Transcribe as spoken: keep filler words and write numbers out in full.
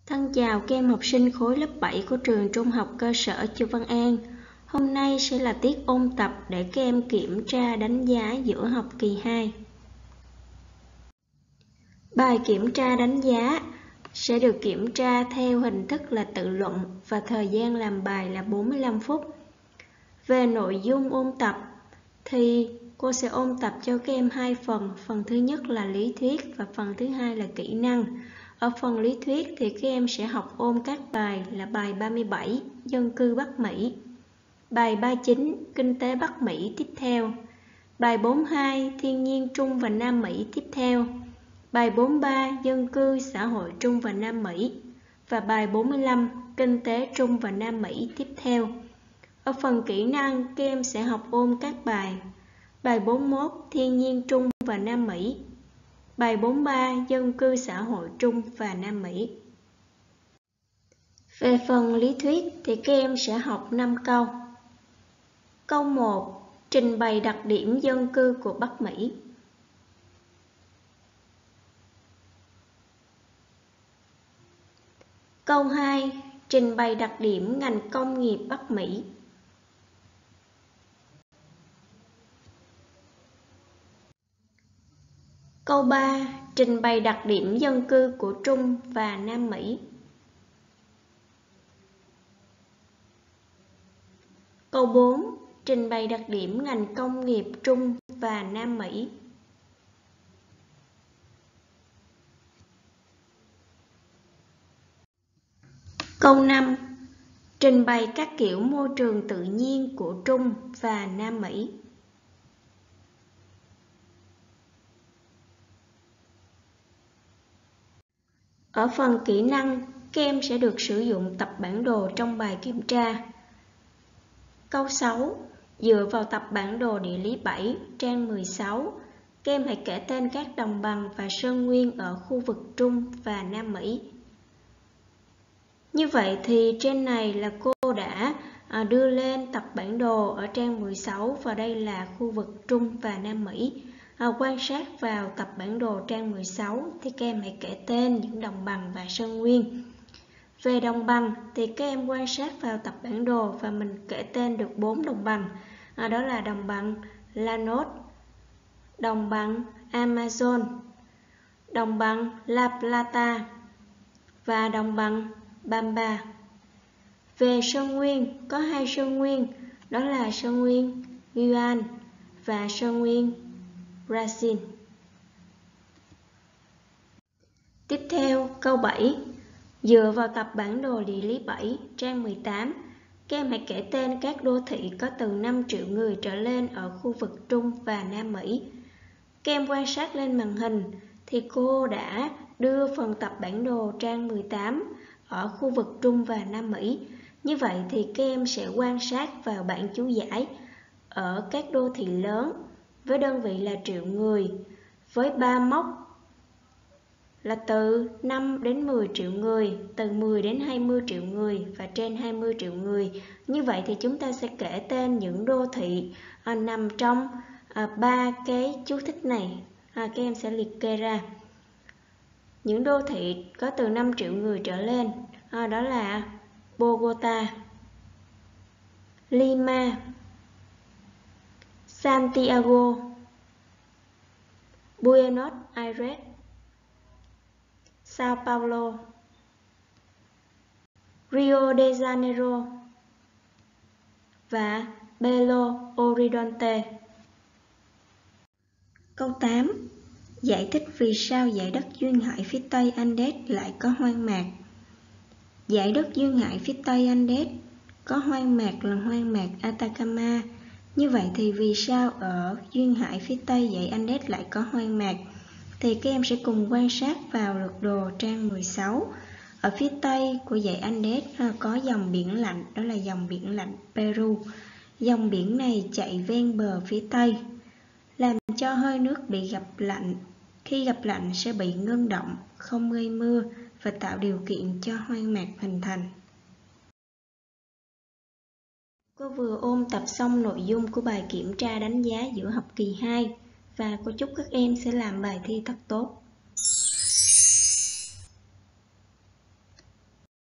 Thân chào các em học sinh khối lớp bảy của trường Trung học cơ sở Chu Văn An. Hôm nay sẽ là tiết ôn tập để các em kiểm tra đánh giá giữa học kỳ hai. Bài kiểm tra đánh giá sẽ được kiểm tra theo hình thức là tự luận và thời gian làm bài là bốn mươi lăm phút. Về nội dung ôn tập thì cô sẽ ôn tập cho các em hai phần. Phần thứ nhất là lý thuyết và phần thứ hai là kỹ năng. Ở phần lý thuyết thì các em sẽ học ôn các bài là bài ba mươi bảy, dân cư Bắc Mỹ, bài ba mươi chín, kinh tế Bắc Mỹ tiếp theo, bài bốn mươi hai, thiên nhiên Trung và Nam Mỹ tiếp theo, bài bốn mươi ba, dân cư xã hội Trung và Nam Mỹ và bài bốn mươi lăm, kinh tế Trung và Nam Mỹ tiếp theo. Ở phần kỹ năng, các em sẽ học ôn các bài bài bốn mươi mốt, thiên nhiên Trung và Nam Mỹ, bài bốn mươi ba, dân cư xã hội Trung và Nam Mỹ. Về phần lý thuyết thì các em sẽ học năm câu. Câu một, trình bày đặc điểm dân cư của Bắc Mỹ. Câu hai, trình bày đặc điểm ngành công nghiệp Bắc Mỹ. Câu ba, trình bày đặc điểm dân cư của Trung và Nam Mỹ. Câu bốn, trình bày đặc điểm ngành công nghiệp Trung và Nam Mỹ. Câu năm, trình bày các kiểu môi trường tự nhiên của Trung và Nam Mỹ. Ở phần kỹ năng, các em sẽ được sử dụng tập bản đồ trong bài kiểm tra. Câu sáu, dựa vào tập bản đồ địa lý bảy, trang mười sáu, các em hãy kể tên các đồng bằng và sơn nguyên ở khu vực Trung và Nam Mỹ. Như vậy thì trên này là cô đã đưa lên tập bản đồ ở trang mười sáu và đây là khu vực Trung và Nam Mỹ. À, quan sát vào tập bản đồ trang mười sáu thì các em hãy kể tên những đồng bằng và sơn nguyên. Về đồng bằng thì các em quan sát vào tập bản đồ và mình kể tên được bốn đồng bằng. À, đó là đồng bằng Llanos, đồng bằng Amazon, đồng bằng La Plata và đồng bằng Pampa. Về sơn nguyên có hai sơn nguyên, đó là sơn nguyên Guyana và sơn nguyên Brazil. Tiếp theo câu bảy, dựa vào tập bản đồ địa lý bảy, trang mười tám, các em hãy kể tên các đô thị có từ năm triệu người trở lên ở khu vực Trung và Nam Mỹ. Các em quan sát lên màn hình thì cô đã đưa phần tập bản đồ trang mười tám ở khu vực Trung và Nam Mỹ. Như vậy thì các em sẽ quan sát vào bảng chú giải ở các đô thị lớn với đơn vị là triệu người, với ba mốc là từ năm đến mười triệu người, từ mười đến hai mươi triệu người và trên hai mươi triệu người. Như vậy thì chúng ta sẽ kể tên những đô thị à, nằm trong ba à, cái chú thích này. À, các em sẽ liệt kê ra. Những đô thị có từ năm triệu người trở lên, à, đó là Bogota, Lima, Santiago, Buenos Aires, Sao Paulo, Rio de Janeiro và Belo Horizonte. Câu tám, giải thích vì sao dải đất duyên hải phía Tây Andes lại có hoang mạc. Dải đất duyên hải phía Tây Andes có hoang mạc là hoang mạc Atacama. Như vậy thì vì sao ở duyên hải phía Tây dãy Andes lại có hoang mạc? Thì các em sẽ cùng quan sát vào lược đồ trang mười sáu. Ở phía Tây của dãy Andes có dòng biển lạnh, đó là dòng biển lạnh Peru. Dòng biển này chạy ven bờ phía Tây, làm cho hơi nước bị gặp lạnh. Khi gặp lạnh sẽ bị ngưng động, không gây mưa và tạo điều kiện cho hoang mạc hình thành. Cô vừa ôn tập xong nội dung của bài kiểm tra đánh giá giữa học kỳ hai và cô chúc các em sẽ làm bài thi thật tốt.